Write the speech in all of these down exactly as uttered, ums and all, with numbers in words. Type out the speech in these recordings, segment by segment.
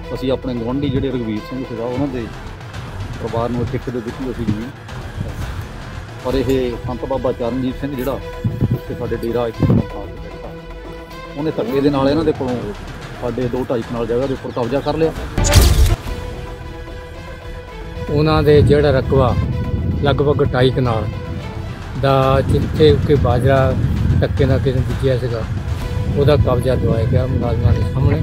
ਅਸੀਂ ਆਪਣੇ ਗੁਆਂਢੀ ਜਿਹੜੇ ਰਘਵੀਰ ਸਿੰਘ ਸੀਗਾ ਉਹਨਾਂ ਦੇ ਪਰਿਵਾਰ ਨੂੰ ਠੇਕੇ ਤੇ ਦਿੱਤੀ ਅਸੀਂ ਜ਼ਮੀਨ। ਪਰ ਇਹ ਸੰਤ ਬਾਬਾ ਚਰਨਜੀਤ ਸਿੰਘ ਜਿਹੜਾ ਇੱਥੇ ਸਾਡੇ ਡੇਰਾ ਇੱਕ ਬਣਾ ਕੇ ਬੈਠਾ, ਉਹਨੇ ਧੱਕੇ ਦੇ ਨਾਲ ਇਹਨਾਂ ਦੇ ਕੋਲੋਂ ਸਾਡੇ ਦੋ ਢਾਈ ਕਨਾਲ ਜਗ੍ਹਾ ਦੇ ਉੱਪਰ ਕਬਜ਼ਾ ਕਰ ਲਿਆ। ਉਹਨਾਂ ਦੇ ਜਿਹੜਾ ਰਕਬਾ ਲਗਭਗ ਢਾਈ ਕਨਾਲ ਦਾ ਜਿੱਥੇ ਕਿ ਬਾਜਰਾ ਧੱਕੇ ਨਾਲ ਕਿਸੇ ਬੀਜਿਆ ਸੀਗਾ ਉਹਦਾ ਕਬਜ਼ਾ ਦਵਾਇਆ ਗਿਆ ਮੁਲਾਜ਼ਮਾਂ ਦੇ ਸਾਹਮਣੇ।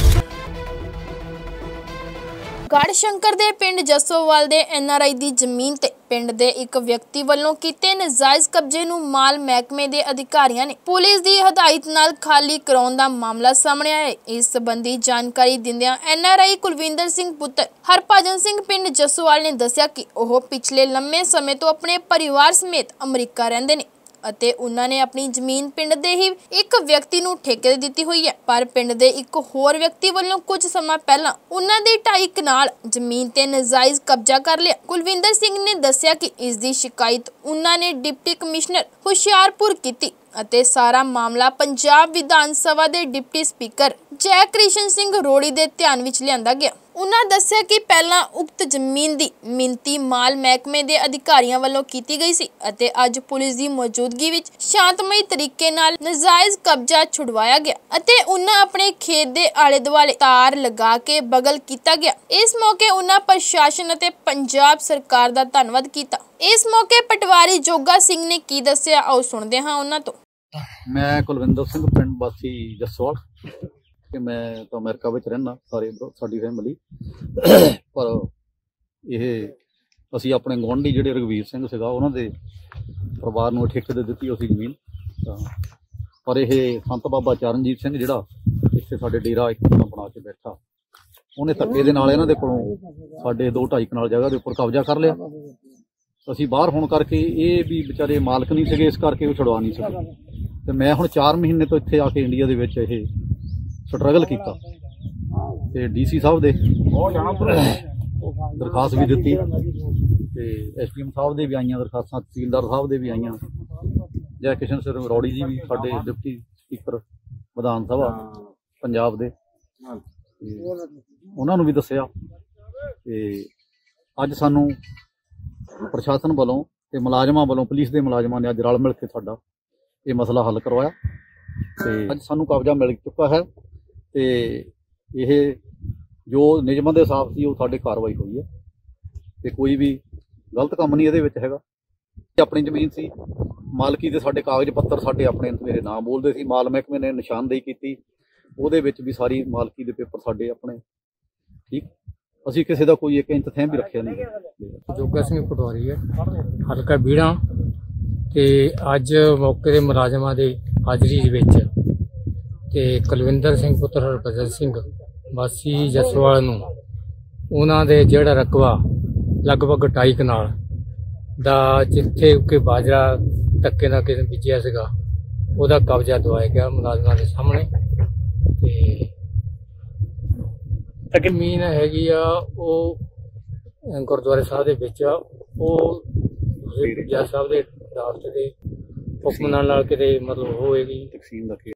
ਗੜ੍ਹਸ਼ੰਕਰ ਦੇ ਪਿੰਡ ਜੱਸੋਵਾਲ ਦੇ ਐਨ ਆਰ ਆਈ ਦੀ ਜ਼ਮੀਨ ਤੇ ਪਿੰਡ ਦੇ ਇੱਕ ਵਿਅਕਤੀ ਵੱਲੋਂ ਕੀਤੇ ਨਜਾਇਜ਼ ਕਬਜ਼ੇ ਨੂੰ ਮਾਲ ਮਹਿਕਮੇ ਦੇ ਅਧਿਕਾਰੀਆਂ ਨੇ ਪੁਲਿਸ ਦੀ ਹਦਾਇਤ ਨਾਲ ਖਾਲੀ ਕਰਾਉਣ ਦਾ ਮਾਮਲਾ ਸਾਹਮਣੇ ਆਇਆ ਹੈ। ਇਸ ਸੰਬੰਧੀ ਜਾਣਕਾਰੀ ਦਿੰਦਿਆਂ N R I Kulwinder Singh ਪੁੱਤਰ ਹਰਭਜਨ ਸਿੰਘ ਪਿੰਡ ਜੱਸੋਵਾਲ ਨੇ ਦੱਸਿਆ ਕਿ ਉਹ ਪਿਛਲੇ ਲੰਮੇ ਸਮੇਂ ਤੋਂ ਆਪਣੇ ਪਰਿਵਾਰ ਸਮੇਤ ਅਮਰੀਕਾ ਰਹਿੰਦੇ ਨੇ ਅਤੇ ਉਹਨਾਂ ਨੇ ਆਪਣੀ ਜ਼ਮੀਨ ਪਿੰਡ ਦੇ ਹੀ ਇੱਕ ਵਿਅਕਤੀ ਨੂੰ ਠੇਕੇ ਤੇ ਦਿੱਤੀ ਹੋਈ ਹੈ। ਪਰ ਪਿੰਡ ਦੇ ਇੱਕ ਹੋਰ ਵਿਅਕਤੀ ਵੱਲੋਂ ਕੁਝ ਸਮਾਂ ਪਹਿਲਾਂ ਉਹਨਾਂ ਦੀ ਢਾਈ ਕਨਾਲ ਜ਼ਮੀਨ ਤੇ ਨਜਾਇਜ਼ ਕਬਜ਼ਾ ਕਰ ਲਿਆ। ਕੁਲਵਿੰਦਰ ਸਿੰਘ ਨੇ ਦੱਸਿਆ ਕਿ ਇਸ ਦੀ ਸ਼ਿਕਾਇਤ ਉਹਨਾਂ ਨੇ ਡਿਪਟੀ ਕਮਿਸ਼ਨਰ ਹੁਸ਼ਿਆਰਪੁਰ ਕੀਤੀ ਅਤੇ ਸਾਰਾ ਮਾਮਲਾ ਪੰਜਾਬ ਵਿਧਾਨ ਸਭਾ ਦੇ ਡਿਪਟੀ ਸਪੀਕਰ ਜੈ ਕ੍ਰਿਸ਼ਨ ਸਿੰਘ ਰੋੜੀ ਦੇ ਧਿਆਨ ਵਿੱਚ ਲਿਆਂਦਾ ਗਿਆ। ਉਹਨਾਂ ਦੱਸਿਆ ਕਿ ਪਹਿਲਾਂ ਉਕਤ ਜ਼ਮੀਨ ਦੀ ਮਿਣਤੀ ਮਾਲ ਮਹਿਕਮੇ ਦੇ ਅਧਿਕਾਰੀਆਂ ਵੱਲੋਂ ਕੀਤੀ ਗਈ ਸੀ ਅਤੇ ਅੱਜ ਪੁਲਿਸ ਦੀ ਮੌਜੂਦਗੀ ਵਿੱਚ ਸ਼ਾਂਤਮਈ ਤਰੀਕੇ ਨਾਲ ਨਜਾਇਜ਼ ਕਬਜ਼ਾ ਛੁਡਵਾਇਆ ਗਿਆ ਅਤੇ ਉਹਨਾਂ ਆਪਣੇ ਖੇਤ ਦੇ ਆਲੇ ਦੁਆਲੇ ਤਾਰ ਲਗਾ ਕੇ ਬਗਲ ਕੀਤਾ ਗਿਆ। ਇਸ ਮੌਕੇ ਉਹਨਾਂ ਪ੍ਰਸ਼ਾਸਨ ਅਤੇ ਪੰਜਾਬ ਸਰਕਾਰ ਦਾ ਧੰਨਵਾਦ ਕੀਤਾ। ਇਸ ਮੌਕੇ ਪਟਵਾਰੀ ਜੋਗਾ ਸਿੰਘ ਨੇ ਕੀ ਦੱਸਿਆ, ਆਓ ਸੁਣਦੇ ਹਾਂ ਉਹਨਾਂ ਤੋਂ। ਮੈਂ ਕੁਲਵਿੰਦਰ ਸਿੰਘ ਪਿੰਡ ਵਾਸੀ ਜੱਸੋਵਾਲ ਕਿ ਮੈਂ ਤਾਂ ਅਮਰੀਕਾ ਵਿੱਚ ਰਹਿਣਾ, ਸਾਰੇ ਸਾਡੀ ਫੈਮਿਲੀ। ਪਰ ਇਹ ਅਸੀਂ ਆਪਣੇ ਗੁਆਂਢੀ ਜਿਹੜੇ ਰਘਵੀਰ ਸਿੰਘ ਸੀਗਾ ਉਹਨਾਂ ਦੇ ਪਰਿਵਾਰ ਨੂੰ ਠੇਕੇ ਤੇ ਦਿੱਤੀ ਅਸੀਂ ਜ਼ਮੀਨ। ਤਾਂ ਪਰ ਇਹ ਸੰਤ ਬਾਬਾ ਚਰਨਜੀਤ ਸਿੰਘ ਜਿਹੜਾ ਇੱਥੇ ਸਾਡੇ ਡੇਰਾ ਇੱਕ ਬਣਾ ਕੇ ਬੈਠਾ, ਉਹਨੇ ਧੱਕੇ ਦੇ ਨਾਲ ਇਹਨਾਂ ਦੇ ਕੋਲੋਂ ਸਾਡੇ ਦੋ ਢਾਈ ਕਨਾਲ ਜਗ੍ਹਾ ਦੇ ਉੱਪਰ ਕਬਜ਼ਾ ਕਰ ਲਿਆ। ਅਸੀਂ ਬਾਹਰ ਹੋਣ ਕਰਕੇ ਇਹ ਵੀ ਵਿਚਾਰੇ ਮਾਲਕ ਨਹੀਂ ਸੀਗੇ, ਇਸ ਕਰਕੇ ਉਹ ਛੁਡਵਾ ਨਹੀਂ ਸਕੇ। ਤੇ ਮੈਂ ਹੁਣ ਚਾਰ ਮਹੀਨੇ ਤੋਂ ਇੱਥੇ ਆ ਕੇ ਇੰਡੀਆ ਦੇ ਵਿੱਚ ਇਹ ਸਟਰਗਲ ਕੀਤਾ ਤੇ ਡੀ ਸੀ ਸਾਹਿਬ ਦੇ ਦਰਖਾਸਤ ਵੀ ਦਿੱਤੀ ਤੇ ਐਸ ਪੀ ਐਮ ਸਾਹਿਬ ਦੇ ਵੀ ਆਈਆਂ ਦਰਖਾਸਤਾਂ, ਤਹਿਸੀਲਦਾਰ ਸਾਹਿਬ ਦੇ ਵੀ ਆਈਆਂ, ਜੈ ਕਿਸ਼ਨ ਸਿੰਘ ਰੋੜੀ ਜੀ ਵੀ ਸਾਡੇ ਡਿਪਟੀ ਸਪੀਕਰ ਵਿਧਾਨ ਸਭਾ ਪੰਜਾਬ ਦੇ, ਉਹਨਾਂ ਨੂੰ ਵੀ ਦੱਸਿਆ। ਤੇ ਅੱਜ ਸਾਨੂੰ ਪ੍ਰਸ਼ਾਸਨ ਵੱਲੋਂ ਤੇ ਮੁਲਾਜ਼ਮਾਂ ਵੱਲੋਂ, ਪੁਲਿਸ ਦੇ ਮੁਲਾਜ਼ਮਾਂ ਨੇ ਅੱਜ ਰਲ ਮਿਲ ਕੇ ਸਾਡਾ ਇਹ ਮਸਲਾ ਹੱਲ ਕਰਵਾਇਆ ਤੇ ਅੱਜ ਸਾਨੂੰ ਕਬਜ਼ਾ ਮਿਲ ਚੁੱਕਾ ਹੈ ਤੇ ਇਹ ਜੋ ਨਿਯਮਾਂ ਦੇ ਹਿਸਾਬ ਸੀ ਉਹ ਸਾਡੇ ਕਾਰਵਾਈ ਹੋਈ ਹੈ ਤੇ ਕੋਈ ਵੀ ਗਲਤ ਕੰਮ ਨਹੀਂ ਇਹਦੇ ਵਿੱਚ ਹੈਗਾ। ਆਪਣੀ ਜ਼ਮੀਨ ਸੀ, ਮਾਲਕੀ ਦੇ ਸਾਡੇ ਕਾਗਜ਼ ਪੱਤਰ ਸਾਡੇ ਆਪਣੇ ਮੇਰੇ ਨਾਮ ਬੋਲਦੇ ਸੀ, ਮਾਲ ਮਹਿਕਮੇ ਨੇ ਨਿਸ਼ਾਨਦੇਹੀ ਕੀਤੀ, ਉਹਦੇ ਵਿੱਚ ਵੀ ਸਾਰੀ ਮਾਲਕੀ ਦੇ ਪੇਪਰ ਸਾਡੇ ਆਪਣੇ ਠੀਕ। ਅਸੀਂ ਕਿਸੇ ਦਾ ਕੋਈ ਇੱਕ ਇੰਚ ਥੈਂ ਵੀ ਰੱਖਿਆ ਨਹੀਂ। ਜੋਗਾ ਸਿੰਘ ਪਟਵਾਰੀ ਹੈ, ਹਲਕਾ ਬੀੜਾ। ਤੇ ਅੱਜ ਮੌਕੇ ਦੇ ਮੁਲਾਜ਼ਮਾਂ ਦੇ ਹਾਜ਼ਰੀ ਦੇ ਵਿੱਚ ਤੇ ਕੁਲਵਿੰਦਰ ਸਿੰਘ ਪੁੱਤਰ ਹਰਭਜਨ ਸਿੰਘ ਵਾਸੀ ਜੱਸੋਵਾਲ ਨੂੰ ਉਹਨਾਂ ਦੇ ਜਿਹੜਾ ਰਕਬਾ ਲਗਭਗ ਢਾਈ ਕਨਾਲ ਦਾ ਜਿੱਥੇ ਕਿ ਬਾਜਰਾ ਧੱਕੇ ਨਾਲ ਕਿਸੇ ਬੀਜਿਆ ਸੀਗਾ ਉਹਦਾ ਕਬਜ਼ਾ ਦਵਾਇਆ ਗਿਆ ਮੁਲਾਜ਼ਮਾਂ ਦੇ ਸਾਹਮਣੇ। ਤੇ ਜ਼ਮੀਨ ਹੈਗੀ ਆ ਉਹ ਗੁਰਦੁਆਰੇ ਸਾਹਿਬ ਦੇ ਵਿੱਚ ਆ, ਉਹ ਜੱਜ ਸਾਹਿਬ ਦੇ ਦਾਫਤ ਦੇ ਹੁਕਮ ਨਾਲ ਕਿਤੇ ਮਤਲਬ ਹੋਏਗੀ ਤਕਸੀਮ ਦਾ।